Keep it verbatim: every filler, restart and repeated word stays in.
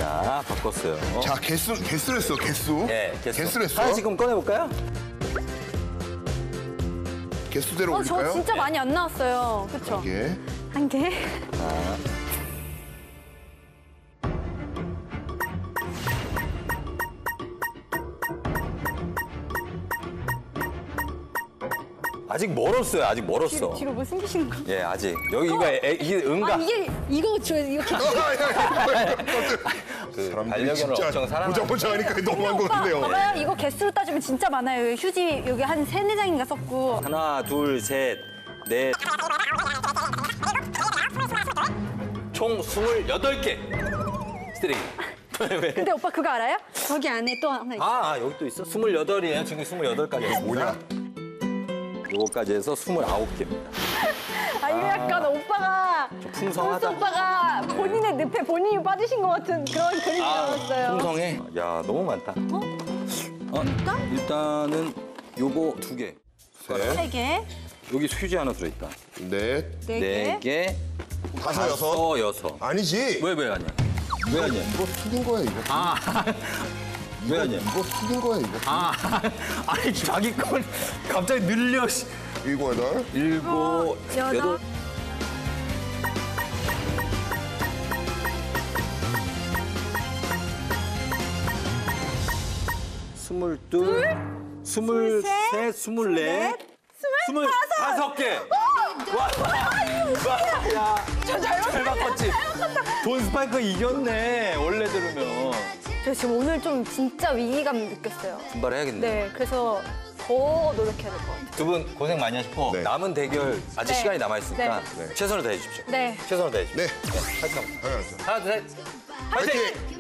자, 바꿨어요. 자, 개수, 개수를 했어, 개수. 네, 개수. 개수를 했어. 하나 지금 꺼내볼까요? 개수대로 어, 저 올릴까요? 진짜 많이 안 나왔어요. 그쵸? 이게. 한 개. 아직 멀었어요. 아직 멀었어. 뒤로, 뒤로 뭐 숨기시는 거? 예, 아직. 여기 이거 애, 이게 응가. 아, 이게, 이거, 저, 이거. 그 사람들이 반려견을 진짜 엄청 사랑하는. 보자보자하니까 너무한 것 오빠, 같네요. 봐봐요. 이거 개수로 따지면 진짜 많아요. 여기 휴지 여기 한 세네 장인가 썼고. 하나, 둘, 셋, 넷. 총 스물여덟 개. 쓰레기. 왜? 근데 오빠 그거 알아요? 저기 안에 또 하나 있어. 아, 아, 여기 또 있어? 스물여덟이에요. 지금 스물여덟까지 했습니다. 뭐냐? 요거까지 해서 스물아홉 개입니다. 아, 이거 약간 오빠가. 풍성하다. 벌써 오빠가 본인의 늪에 본인이 빠지신 것 같은 그런 그림이 나왔어요. 풍성해. 야, 너무 많다. 어? 어, 일단은 요거 두 개. 셋, 세 개, 여기 휴지 하나 들어있다. 넷, 네 네 개. 개. 다섯, 여섯. 다섯, 여섯. 아니지. 왜, 왜 아니야? 왜 아니야? 이거 숙인 거야, 이거. 아, 왜 아니야? 이거 숙인 거야, 이거. 아, 아니, 자기 건 갑자기 늘려. 씨. 일곱, 여덟. 일곱, 여덟. 여덟. 스물둘, 스물셋, 스물넷, 스물다섯 개. 와, 와, 야, 잘 바꿨지? 돈 스파이크 이겼네, 원래 들으면. 저 지금 오늘 좀 진짜 위기감 느꼈어요. 분발해야겠네. 네, 그래서 더 노력해야 될 것 같아요. 두 분 고생 많이 하셨고 네. 남은 대결 아직 네. 시간이 남아있으니까 네. 최선을 다해 주십시오. 네. 최선을 다해 주십시오. 네. 파이팅 한번. 하나, 둘. 하나, 둘, 셋. 파이팅! 파이팅!